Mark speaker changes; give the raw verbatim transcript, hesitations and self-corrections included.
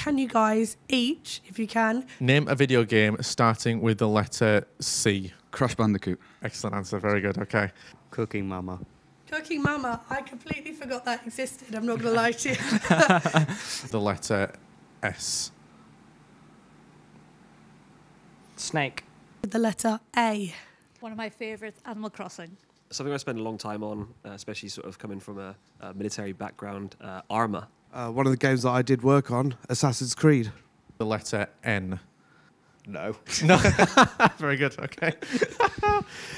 Speaker 1: can you guys each, if you can,
Speaker 2: name a video game starting with the letter C?
Speaker 3: Crash Bandicoot.
Speaker 2: Excellent answer. Very good. Okay.
Speaker 4: Cooking Mama.
Speaker 1: Cooking Mama. I completely forgot that existed. I'm not going to lie to you.
Speaker 2: The letter S.
Speaker 5: Snake.
Speaker 1: The letter A.
Speaker 6: One of my favourites, Animal Crossing.
Speaker 7: Something I spent a long time on, uh, especially sort of coming from a, a military background, uh, Armour.
Speaker 8: Uh, one of the games that I did work on, Assassin's Creed.
Speaker 2: The letter N.
Speaker 4: No.
Speaker 2: No. Very good. Okay.